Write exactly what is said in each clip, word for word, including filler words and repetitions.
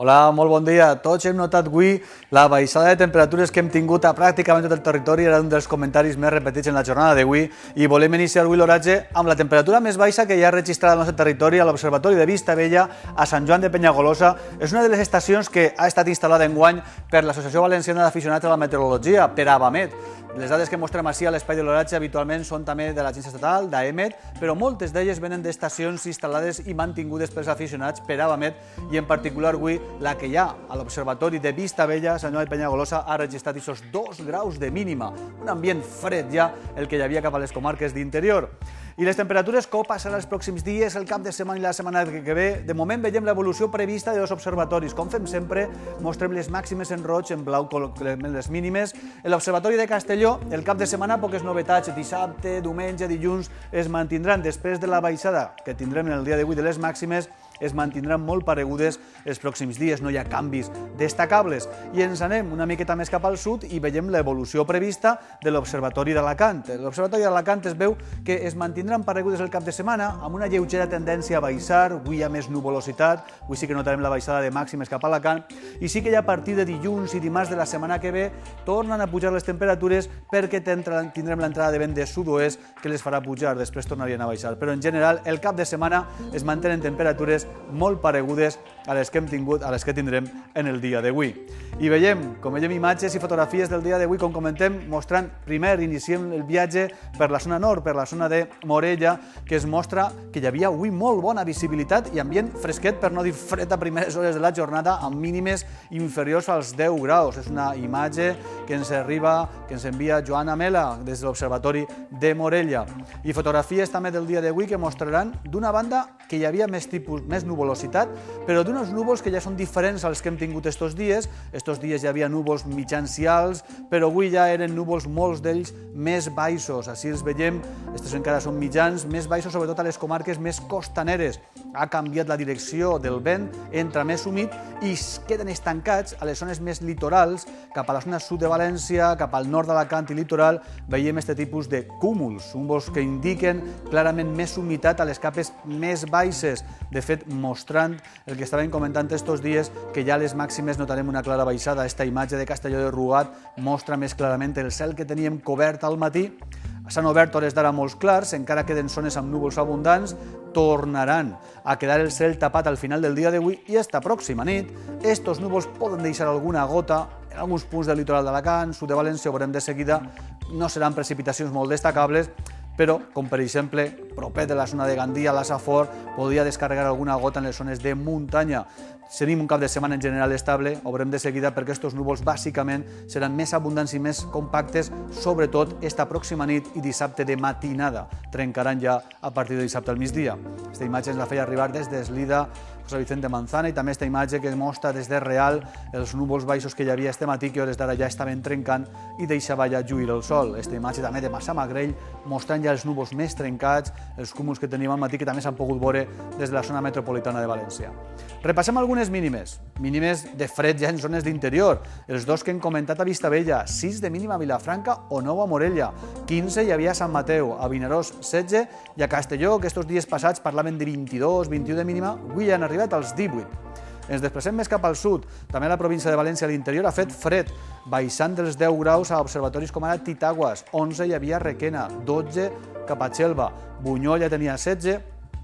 Hola, molt bon dia. Tots hem notat avui la baixada de temperatures que hem tingut a pràcticament tot el territori. Era un dels comentaris més repetits en la jornada d'avui i volem iniciar avui l'oratge amb la temperatura més baixa que ja ha registrat al nostre territori a l'Observatori de Vista Vella a Sant Joan de Penyagolosa. És una de les estacions que ha estat instal·lada enguany per l'Associació Valenciana d'Aficionats a la Meteorologia, per AVAMET. Les dades que mostrem així a l'espai de l'oratge habitualment són també de l'Agència Estatal, d'AEMET, però moltes d'elles venen d'estacions instal·lades i mantingudes pels aficionats per AVAMET i en particular avui la que hi ha a l'Observatori de Vista Vella, Sant Joan de Penyagolosa, ha registrat aquests dos graus de mínima, un ambient fred ja el que hi havia cap a les comarques d'interior. I les temperatures com passaran els pròxims dies, el cap de setmana i la setmana que ve. De moment veiem l'evolució prevista dels observatoris. Com fem sempre, mostrem les màximes en roig, en blau les mínimes. En l'Observatori de Castelló, el cap de setmana, poques novetats. Dissabte, diumenge, dilluns es mantindran. Després de la baixada que tindrem en el dia d'avui de les màximes, es mantindran molt paregudes els pròxims dies, no hi ha canvis destacables. I ens anem una miqueta més cap al sud i veiem l'evolució prevista de l'Observatori d'Alacant. L'Observatori d'Alacant es veu que es mantindran paregudes el cap de setmana amb una lleugera tendència a baixar, avui hi ha més nuvolositat, avui sí que notarem la baixada de màximes cap a Alacant, i sí que ja a partir de dilluns i dimarts de la setmana que ve tornen a pujar les temperatures perquè tindrem l'entrada de vent de sud-oest que les farà pujar, després tornarien a baixar. Però en general el cap de setmana es mantenen temperatures molt paregudes a les que hem tingut, a les que tindrem en el dia d'avui. I veiem, com veiem, imatges i fotografies del dia d'avui, com comentem, mostrant, primer iniciem el viatge per la zona nord, per la zona de Morella, que es mostra que hi havia avui molt bona visibilitat i ambient fresquet, per no dir fred a primeres hores de la jornada, amb mínimes inferiors als deu graus. És una imatge que ens arriba, que ens envia Joana Mela des de l'Observatori de Morella. I fotografies també del dia d'avui que mostraran, d'una banda, que hi havia més tipus, més nuvolositat, però d'uns núvols que ja són diferents als que hem tingut estos dies. Estos dies hi havia núvols mitjans i alts, però avui ja eren núvols, molts d'ells, més baixos. Així els veiem, estos encara són mitjans, més baixos, sobretot a les comarques més costaneres. Ha canviat la direcció del vent, entra més humit i es queden estancats a les zones més litorals, cap a la zona sud de València, cap al nord d'Alacant i litoral, veiem aquest tipus de cúmuls, núvols que indiquen clarament més humitat a les capes més baixes. De fet, mostrant el que estàvem comentant estos dies, que ja a les màximes notarem una clara baixada. Esta imatge de Castelló de Rugat mostra més clarament el cel que teníem cobert al matí. S'han obert hores d'ara molt clars, encara queden zones amb núvols abundants, tornaran a quedar el cel tapat al final del dia d'avui i esta pròxima nit estos núvols poden deixar alguna gota en alguns punts del litoral d'Alacant, sud de València, ho veurem de seguida, no seran precipitacions molt destacables, però, com per exemple, proper de la zona de Gandia, la Safor, podria descarregar alguna gota en les zones de muntanya. Tenim un cap de setmana en general estable, ho veurem de seguida perquè aquests núvols bàsicament seran més abundants i més compactes, sobretot esta pròxima nit i dissabte de matinada. Trencaran ja a partir de dissabte al migdia. Aquesta imatge ens la feia arribar des d'Eslida, José Vicente Manzana, i també aquesta imatge que mostra des de Real els núvols baixos que hi havia este matí, que hores d'ara ja estaven trencant i deixava ja lluir el sol. Aquesta imatge també de Massamagrell, mostrant ja els núvols més trencats, els cúmuls que teníem al matí que també s'han pogut veure des de la zona metropolitana de València. Repassem algunes mínimes, mínimes de fred ja en zones d'interior. Els dos que hem comentat a Vista Vella, sis de mínima a Vilafranca o nou a Morella, quinze hi havia a Sant Mateu, a Vinaròs setze i a Castelló, que estos dies passats parlaven de vint-i-dos, vint-i-u de mínima, avui ja han arribat als divuit. Ens desplacem més cap al sud, també a la província de València a l'interior ha fet fred, baixant dels deu graus a observatoris com ara Titaguas, onze hi havia a Requena, dotze cap a Xelva, Bunyol ja tenia setze,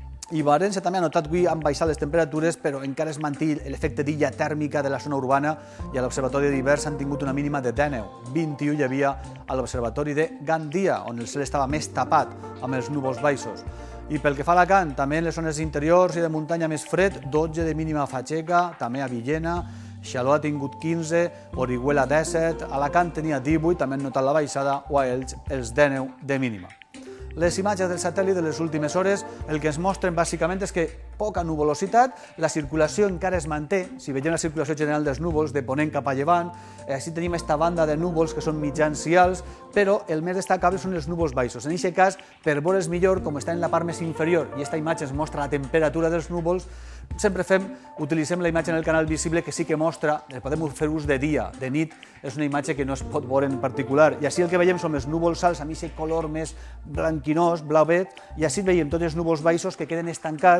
i València també ha notat avui han baixat les temperatures, però encara es manté l'efecte d'illa tèrmica de la zona urbana i a l'Observatori d'Hivern s'han tingut una mínima de dinou. vint-i-u hi havia a l'Observatori de Gandia, on el cel estava més tapat amb els núvols baixos. I pel que fa a Alacant, també en les zones interiors i de muntanya més fred, dotze de mínima a Fatxeca, també a Villena, Xaló ha tingut quinze, Orihuela disset, Alacant tenia divuit, també han notat la baixada, o a Elx els dinou de mínima. Les imatges del satèl·lit de les últimes hores el que ens mostren bàsicament és que poca nuvolositat, la circulació encara es manté, si veiem la circulació general dels núvols de ponent cap a llevant, així tenim aquesta banda de núvols que són mitjans i alts, però el més destacable són els núvols baixos. En aquest cas, per veure's millor, com està en la part més inferior, i aquesta imatge ens mostra la temperatura dels núvols, sempre fem, utilitzem la imatge en el canal visible que sí que mostra, podem fer ús de dia, de nit, és una imatge que no es pot veure en particular. I així el que veiem són els núvols alts amb aquest color més blanquinós, blauet, i així veiem tots els núvols baixos que queden estancats a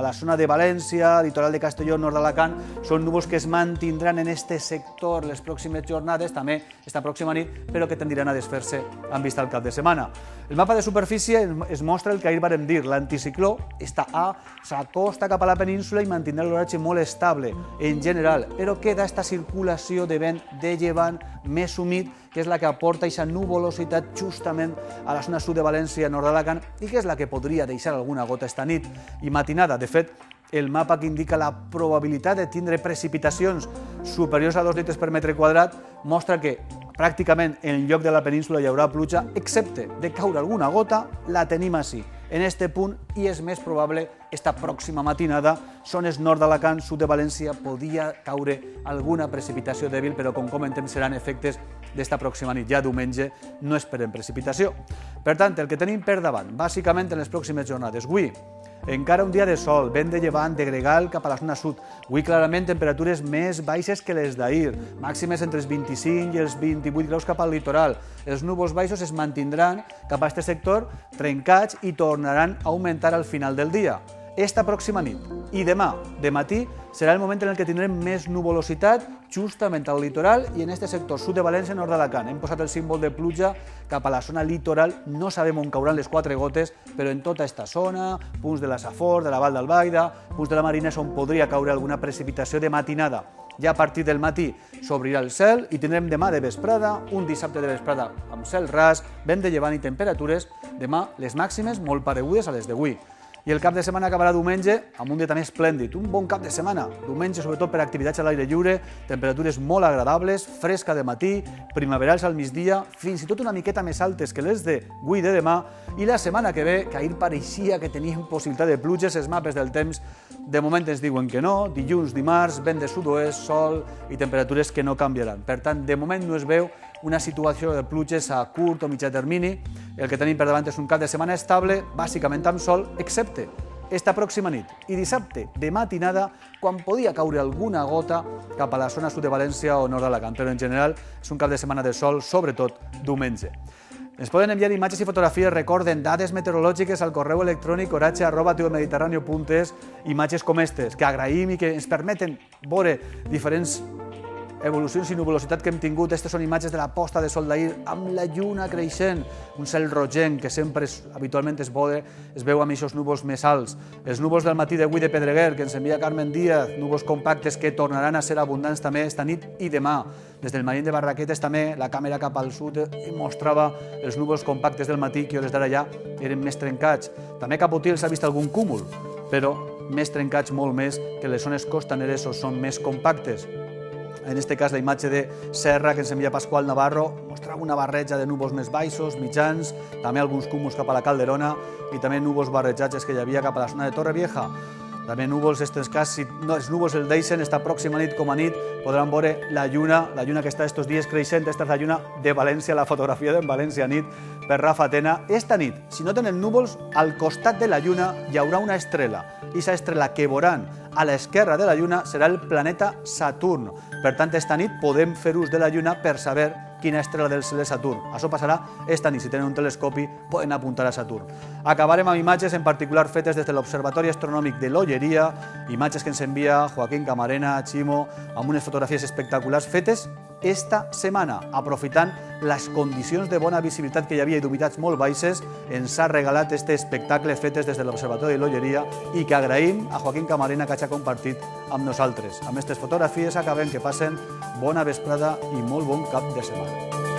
la zona de València, litoral de Castelló, nord d'Alacant, són núvols que es mantindran en este sector les pròximes jornades, també esta pròxima nit, però que tendiran a desfer-se en vista al cap de setmana. El mapa de superfície es mostra el que ahir vam dir, l'anticicló està a, s'acosta cap a la península i mantindrà l'oratge molt estable en general, però queda esta circulació de vent de llevant més humit, que és la que aporta aquesta nuvolositat justament a la zona sud de València, nord d'Alacant, i que és la que podria deixar alguna gota esta nit i matinada. De fet, el mapa que indica la probabilitat de tindre precipitacions superiors a dos litres per metre quadrat mostra que pràcticament en lloc de la península hi haurà pluja, excepte de caure alguna gota, la tenim així, en este punt, i és més probable esta pròxima matinada, zones nord d'Alacant, sud de València, podia caure alguna precipitació dèbil, però com comentem seran efectes d'esta pròxima nit. Ja diumenge no esperem precipitació. Per tant, el que tenim per davant, bàsicament en les pròximes jornades. Avui, encara un dia de sol, vent de llevant, de gregal cap a la zona sud. Avui clarament temperatures més baixes que les d'ahir, màximes entre els vint-i-cinc i els vint-i-vuit graus cap al litoral. Els núvols baixos es mantindran cap a aquest sector trencats i tornaran a augmentar al final del dia. Esta pròxima nit i demà, de matí, serà el moment en el que tindrem més nuvolositat justament al litoral i en aquest sector sud de València, nord d'Alacant. Hem posat el símbol de pluja cap a la zona litoral, no sabem on cauran les quatre gotes, però en tota aquesta zona, punts de la Safor, de la Val d'Albaida, punts de la Marinesa on podria caure alguna precipitació de matinada. Ja a partir del matí s'obrirà el cel i tindrem demà de vesprada, un dissabte de vesprada amb cel ras, vent de llevant i temperatures, demà les màximes molt paregudes a les d'avui. I el cap de setmana acabarà diumenge amb un dia també esplèndid, un bon cap de setmana. Diumenge, sobretot per activitats a l'aire lliure, temperatures molt agradables, fresca de matí, primaverals al migdia, fins i tot una miqueta més altes que les d'avui de demà, i la setmana que ve, que ahir pareixia que teníem possibilitat de pluges, els mapes del temps de moment ens diuen que no, dilluns, dimarts, vent de sud-oest, sol i temperatures que no canviaran. Per tant, de moment no es veu una situació de pluges a curt o mitjà termini. El que tenim per davant és un cap de setmana estable, bàsicament amb sol, excepte esta pròxima nit i dissabte de matinada, quan podia caure alguna gota cap a la zona sud de València o nord d'Alacant, però en general és un cap de setmana de sol, sobretot diumenge. Ens poden enviar imatges i fotografies, recorden, dades meteorològiques al correu electrònic oratge arroba tvmediterraneo punt es, imatges com aquestes, que agraïm i que ens permeten veure diferents evolucions i nuvolositat que hem tingut. Aquestes són imatges de la posta de sol d'ahir amb la lluna creixent, un cel rogenc que sempre es, habitualment es, vode, es veu amb aquests núvols més alts. Els núvols del matí d'avui de Pedreguer, que ens envia Carmen Díaz, núvols compactes que tornaran a ser abundants també esta nit i demà. Des del Marín de Barraquetes també la càmera cap al sud mostrava els núvols compactes del matí que a hores d'ara ja eren més trencats. També cap a Utiel s'ha vist algun cúmul, però més trencats molt més que les zones costaneres o són més compactes. En aquest cas, la imatge de Serra que ens envia Pasqual Navarro mostrava una barreja de núvols més baixos, mitjans, també alguns cúmuls cap a la Calderona i també núvols barrejats que hi havia cap a la zona de Torrevieja. També núvols, en aquest cas, si no, els núvols el deixen, esta pròxima nit com a nit podran veure la lluna, la lluna que està estos dies creixent, esta és la lluna de València, la fotografia d'en València nit per Rafa Tena. Esta nit, si no tenen núvols, al costat de la lluna hi haurà una estrela, i aquesta estrela que veuran a l'esquerra de la lluna serà el planeta Saturn. Per tant, esta nit podem fer ús de la lluna per saber quina estrela del cel és Saturn. Això passarà esta nit. Si tenen un telescopi, poden apuntar a Saturn. Acabarem amb imatges, en particular fetes des de l'Observatori Astronòmic de l'Olleria, imatges que ens envia Joaquín Camarena, Ximo, amb unes fotografies espectaculars fetes esta setmana, aprofitant les condicions de bona visibilitat que hi havia i d'humitats molt baixes, ens ha regalat aquest espectacle fetes des de l'Observatori de l'Olleria i que agraïm a Joaquín Camarena que hagi compartit amb nosaltres. Amb aquestes fotografies acabem, que passen bona vesprada i molt bon cap de setmana.